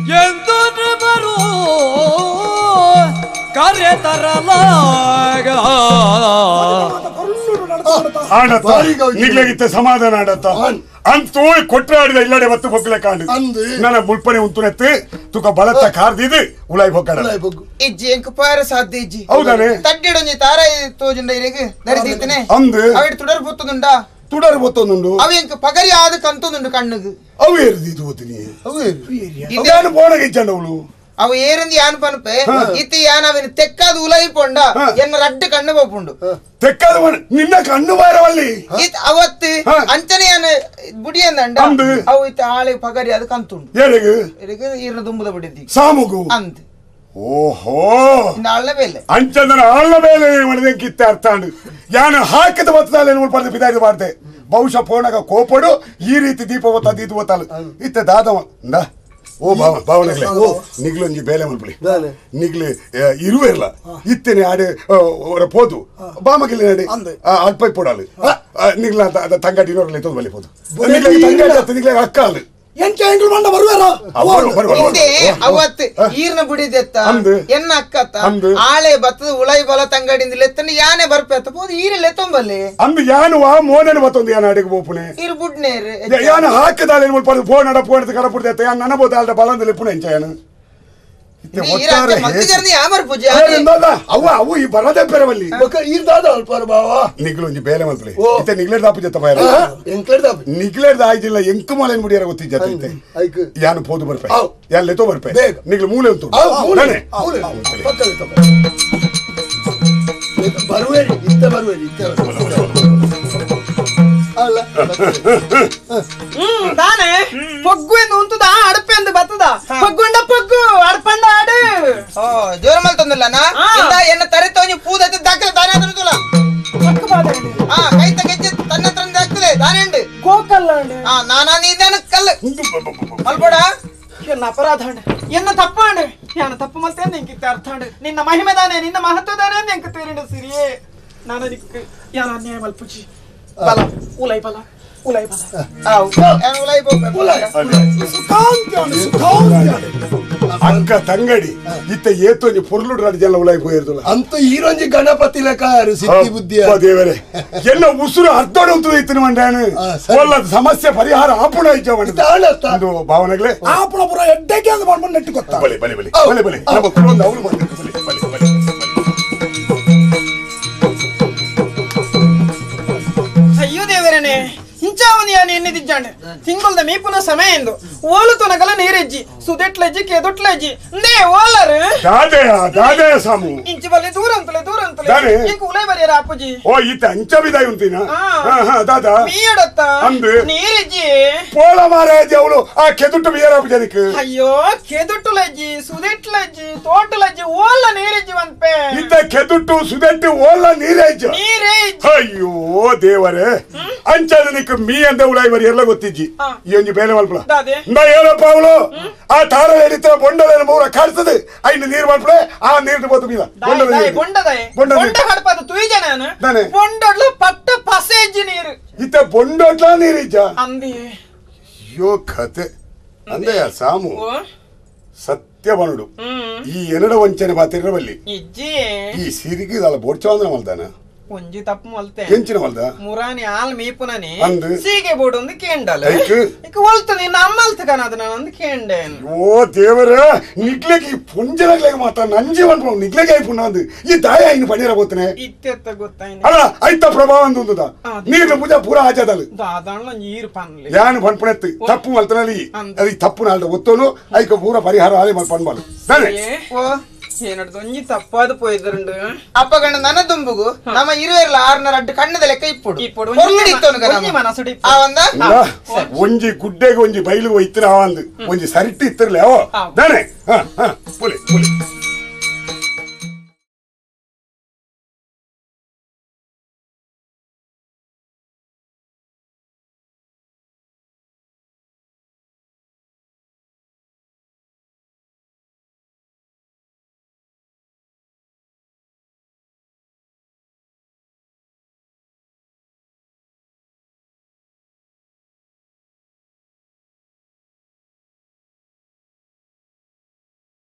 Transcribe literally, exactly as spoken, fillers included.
ಎಂದೊಂದು ಬರು ಕಾರ್ಯ ತರಲಾಗ ಆಡತ್ತ ನಿಗ್ಲಗಿತ್ತ ಸಮಾಧಾನ ಆಡತ್ತ ಅಂತ ಕೊಟ್ರಾಡಿದ ಇಲ್ಲಡೆ ಒತ್ತು ಬೊಕ್ಕಲೆ ಕಾಂಡು ನನ್ನ ಮುಲ್ಪನೆ ಉಂತುನೆತ್ತು ತುಕ ಬಲತ್ತ ಕಾರ್ದಿದು ಉಳಾಯಿ ಬೊಕ್ಕಡ ಇಜ್ಜಿ ಎಂಕ ಪಾರ ಸಾಧ್ಯ ಇಜ್ಜಿ ಹೌದಾನೆ ತಡ್ಡಿಡೊಂಜಿ ತಾರ ತೋಜುಂಡ ಇರೆಗೆ ದರಿದಿತ್ತನೆ ಅಂದು ಅವಿಡ್ ತುಡರ್ ಬೊತ್ತುಂಡ ತುಡರ್ ಬೊತ್ತೊಂದುಂಡು ಅವ ಎಂಕ ಪಗರಿ ಆದ ಕಂತೊಂದುಂಡು ಕಣ್ಣುಗು ಅವು ಏರ್ದಿದ್ದು ಓತಿನಿ ಅವು ಏರು ಬೋಣಗೆ ಇಚ್ಚಂಡ ಅವಳು ಅವ ಏರಂದಿ ಯಾನ್ ಪನಪೆ ಇತ್ತಿ ಯಾನ್ ಅವನ ತೆಕ್ಕಾದ ಉಲೈ ಪೊಂಡ ಎನ್ನ ರಡ್ಡು ಕಣ್ಣು ಬೊಪ್ಪುಂಡು ತೆಕ್ಕಾದ ನಿನ್ನ ಕಣ್ಣು ಬಾರವಲ್ಲಿ ಇತ್ ಅವತ್ತು ಅಂಚನೆ ಯಾನ ಬುಡಿ ಅಂದಂಡ ಅವು ಇತ್ತ ಆಳೆ ಪಗರಿ ಅದು ಕಂತುಂಡು ಏಳಿಗೆ ಇರೆಗೆ ಈರ್ನ ದುಂಬದ ಬುಡಿದ್ದಿ ಸಾಮುಗು ಅಂದ್ ಓಹೋ ಆಳ್ನ ಬೇಲೆ ಅಂಚಂದನ ಆಳ್ನ ಬೇಲೆ ಮಾಡಿದೆ ಕಿತ್ತೆ ಅರ್ಥ ಅಂಡು ಯಾನು ಹಾಕಿದ ಒತ್ತದಾಲೆ ಪಡೆದು ಬಿದಾಯ್ದು ಮಾಡ್ದೆ ಬಹುಶಃ ಪೋಣಗ ಕೋಪಡು ಈ ರೀತಿ ದೀಪ ಒತ್ತ ದೀತು ಒತ್ತಲು ಇತ್ತೆ ದಾದವ ಇಂದ ಓ ಬಾವ ಬಾವನಗ್ಲೆ ನಿಗ್ಲು ಒಂಜಿ ಬೇಲೆ ಮಲ್ಪಲಿ ನಿಗ್ಲು ಇರುವೆ ಇಲ್ಲ ಇತ್ತೇನೆ ಆಡೆ ಪೋದು ಬಾಮಗಿಲ್ಲ ನಡೆ ಅಲ್ಪ ಪೋಡಾಲು ನಿಗ್ಲ ತಂಗಾಟಿ ನೋಡ್ಲಿ ತೊಂದು ಬಲಿ ಪೋದು ತಂಗಾಟಿ ನಿಗ್ಲ ಅಕ್ಕ ಅಲ್ಲ ಎಂಚ ಎಂಕ್ಲು ಮಂಡ ಬರುವಾರ ಅವತ್ತು ಈರ್ನ ಬುಡಿದೆತ್ತ ಎನ್ನ ಅಕ್ಕತ್ತ ಆಳೆ ಬತ್ತದ ಉಳೈ ಬಲ ತಂಗಡಿಂದ ಲೆತ್ತನ ಯಾನೆ ಬರ್ಪೆತ್ತ ಪೋದು ಈರೆ ಲೆತ್ತೊಂಬಲ್ಲಿ ಅಂದು ಯಾನು ವಾ ಮೋನೇನು ಮತ್ತೊಂದು ಯಾನ ಅಡಿಗೆ ಬೋಪುನೆ ಇರು ಬುಡ್ನೇರು ಯಾನು ಹಾಕದಾಲೆ ಮುಲ್ಪದು ಫೋನ್ ಅಡ ಫೋನ್ ಕಡ ಪುಡ್ದೈತೆ ಯಾನು ನನ್ನ ಬೋದ ಅಲ್ದ ಬಲಂದ ಲೆಪ್ಪುನೆ ಎಂಚ ಯಾನು ಅವು ಅವು ಈ ಬರದೆ ಪೆರವಲ್ಲಿ ನಿಗ್ಲು ಒಂಜಿ ಬೇಲೆ ಮಲ್ಪಲಿ ಇತ್ತೆ ನಿಗ್ಲೇಡ್ ದಾಪು ಜತ್ತ ಬಾಯರ ನಿಗ್ಲೇಡ್ ಆಯ್ತಿಲ್ಲ ಎಂಕು ಮಾಲೇನ್ ಮುಡಿಯಾರ ಗೊತ್ತಿಜ್ಜತ್ತೆ ಯಾನು ಪೋದು ಬರ್ಪೆ ಯಾನ್ ಲೆತೋ ಬರ್ಪೆ ನಿಗ್ಲು ಮೂಲೆ ಉಂಟು ಬರುವೇರಿ ಇತ್ತ ಬರುವೇರಿ ಹ್ಮ್ ತಾನೆ ಪೊಗ್ಗು ಎಂದು ಉಂಟುದ ಅಡಪೆ ಎಂದು ಬತ್ತದ ಪೊಗ್ಗುಂಡ ಪೊಗ್ಕು ಅಡಪಂಡ ಆಡು ಓ ಜೋರ ಮಲ್ತಂದಿಲ್ಲನ ಇಂದ ಎನ್ನ ತರೆ ತೋನಿ ಪೂದತೆ ದಾಖಲೆ ತಾನೆ ಅದರದಲ್ಲ ಆ ಕೈ ತಗೆಜ್ಜೆ ತನ್ನ ಹತ್ರ ದಾಖಲೆ ತಾನೆ ಉಂಡು ಕೋಕಲ್ಲ ಉಂಡು ಆ ನಾನಾ ನೀದಾನ ಕಲ್ಲ ಮಲ್ಬೋಡ ಎನ್ನ ಅಪರಾಧ ಉಂಡು ಎನ್ನ ತಪ್ಪ ಉಂಡು ಯಾನ ತಪ್ಪು ಮಲ್ತೆ ನಿಂಕಿತ್ತ ಅರ್ಥ ಉಂಡು ನಿನ್ನ ಮಹಿಮೆ ದಾನೆ ನಿನ್ನ ಮಹತ್ವ ದಾನೆ ನಿಂಕ ತೇರಿನ ಸಿರಿಯೇ ನಾನು ನಿಕ್ಕ ಯಾನ ಅನ್ಯಾಯ ಮಲ್ಪುಜಿ ಬಲ ಉಲೈ ಬಲ ಉಲೈ ಬಲ ಆವ್ ಯಾನ ಉಲೈ ಬಲ ಅಕ್ಕ ತಂಗಡಿ ಇತ್ತ ಏತೊಂಜಿ ಪುರ್ಲುಡ್ರಾಡಿ ಜನ ಉಲೈ ಪೋಯಿರ್ದಲ್ಲ ಅಂತ ಈರೊಂಜಿ ಗಣಪತಿ ಲೆಕ್ಕ ಸಿದ್ಧಿ ಬುದ್ಧಿ ದೇವರೇ ಎಲ್ಲ ಉಸುರು ಅರ್ಧೋಡ ಉಂಟು ಇತ್ತಿನ ಮಂಡ್ಯಾನು ಒಲ್ಲ ಸಮಸ್ಯೆ ಪರಿಹಾರ ಆಪುಣ ಇದ್ದು ಭಾವನೆಗಳೇ ಆಪುಣ ಪುರ ಎಡ್ಡಕ್ಕೆ ಅಂತ ಮಾಡ್ಕೊಂಡು ನೆಟ್ಟು ಗೊತ್ತಾ ಬಲಿ ಬಲಿ ಬಲಿ ಬಲಿ ಬಲಿ ನಮ್ಮ ಕುಲೊಂದು ಅವಳು ಮಾಡ್ಬೇಕು ಬಲಿ ಬಲಿ ಬಲಿ ಅಯ್ಯೋ ದೇವರನೇ ಇಂಚಾವನಿ ಯಾನು ಎನ್ನಿದಿಜ್ಜಾಂಡೆ ತಿಂಗೊಲ್ದ ಮೀಪುನ ಸಮಯ ಎಂದು ಓಲು ತೊನಗಲ ನೀರೆಜ್ಜಿ ಸುದೆಟ್ಲೆಜ್ಜಿ ಕೆದೊಟ್ಲೆಜ್ಜಿ ನೇ ಓಲರು ದಾದೆಯ ದಾದೆಯ ಸಾಮು ಇಂಚಿ ಬಲ್ಲಿ ದೂರ ಅಂತಲೆ ದೂರ ಅಂತಲೆ ಇಂಕ ಉಲೈ ಬರಿಯರ ಅಪ್ಪುಜಿ ಓ ಈತ ಅಂಚ ಬಿದಾಯ ಉಂಟಿನ ಹಾ ಹಾ ದಾದ ಮೀಯಡತ್ತ ಅಂದು ನೀರೆಜ್ಜಿ ಪೋಳ ಮಾರಾಜಿ ಅವಳು ಆ ಕೆದುಟ್ಟು ಬಿಯರ ಅಪ್ಪಜನಿಕ್ ಅಯ್ಯೋ ಕೆದುಟ್ಟುಲೆಜ್ಜಿ ಸುದೆಟ್ಲೆಜ್ಜಿ ತೋಟಲೆಜ್ಜಿ ಓಲ ನೀರೆಜ್ಜಿ ಒಂದ್ಪೆ ಇದ್ದ ಕೆದುಟ್ಟು ಸುದೆಟ್ಟು ಓಲ ನೀರೇಜ್ ನೀರೇಜ್ ಅಯ್ಯೋ ದೇವರೇ ಅಂಚದ ನಿಕ್ ಮೀ ಅಂತ ಉಳಾಯಿ ಬರಿ ಎಲ್ಲ ಗೊತ್ತಿಜ್ಜಿ ಈ ಒಂಜಿ ಬೇಲೆ ಮಲ್ಪಳ ನಾ ಏನಪ್ಪ ಅವಳು ಆ ತಾರ ಹಿಡಿತ ಬೊಂಡದ ಮೂರ ಕಾಡ್ತದೆ ಐದು ನೀರು ಮಲ್ಪಳೆ ಆ ನೀರು ಬೋದು ಮೀದ ಬೊಂಡ ಹಡಪದ ತುಯ್ಜನ ಬೊಂಡೊಡ್ಲ ಪಟ್ಟ ಪಸೇಜ್ಜಿ ನೀರು ಇತ್ತ ಬೊಂಡೊಡ್ಲ ನೀರಿಜ್ಜ ಅಂದಿ ಅಯ್ಯೋ ಕತೆ ಅಂದೆಯ ಸಾಮು ಸತ್ಯ ಬನುಡು ಈ ಎನಡ ವಂಚನೆ ಬಾತಿರಬಲ್ಲಿ ಈ ಸಿರಿಗಿದಲ್ಲ ಬೋಡ್ಚವಂದ್ರ ಮಲ್ದಾನ ಒಂಜಿ ತಪ್ಪು ಮಲ್ತೆ ಎಂಚಿನ ಮಲ್ದ ಮುರಾನಿ ಆಲ್ ಮೀಪುನನಿ ಅಂದು ಸೀಗೆ ಬೋರ್ಡ್ ಒಂದು ಕೇಂಡಲ್ ಇಕ ಒಲ್ತ ನಿನ್ನ ಅಮ್ಮಲ್ತ ಕನದ ನಾನು ಒಂದು ಕೇಂಡೇನ್ ಓ ದೇವರ ನಿಗ್ಲೆಗೆ ಈ ಪುಂಜರಗ್ಲೆಗೆ ಮಾತ ನಂಜಿ ಒಂದು ನಿಗ್ಲೆಗೆ ಆಯ್ಪುಣ್ಣ ಅಂದು ಈ ದಾಯ ಇನ್ನು ಪಣಿರ ಗೊತ್ತನೆ ಇತ್ತೆತ್ತ ಗೊತ್ತಾಯ್ನ ಅಲ್ಲ ಐತ ಪ್ರಭಾವ ಅಂದುಂದುದ ನೀರು ಪೂಜಾ ಪೂರ ಆಜದಲ್ ದಾದಾಣ್ಣ ನೀರು ಪನ್ಲಿ ಯಾನು ಪಣ್ಪಣೆತ್ತು ತಪ್ಪು ಮಲ್ತನಲ್ಲಿ ಅದು ತಪ್ಪು ನಾಲ್ದ ಒತ್ತೋನು ಐಕ ಪೂರ ಪರಿಹಾರ ಆಲೆ ಮಲ್ ಪಣ್ಬಾಲು ತಾನೆ ಓ ಏನಡ್ದು ಒಂಜಿ ತಪ್ಪಾದ ಪೋಯ್ದರುಂಡು ಅಪ್ಪಗಣ್ಣ ನನ್ನ ದುಂಬುಗು ನಮ್ಮ ಇರುವೆರ್ಲ ಆರ್ನ ರಡ್ಡು ಕಣ್ಣದ ಲೆಕ್ಕ ಇಪ್ಪುಡು ಇಪ್ಪುಡು ಒಂಜಿ ಗುಡ್ಡೆಗೆ ಒಂಜಿ ಬೈಲು ಇತ್ತಿರ ಅವಂದು ಒಂಜಿ ಸರಿಟ್ಟು ಇತ್ತಿರ್ಲೆ ಅವ ತಾನೆ ಹ ಹ ಪುಲಿ ಪುಲಿ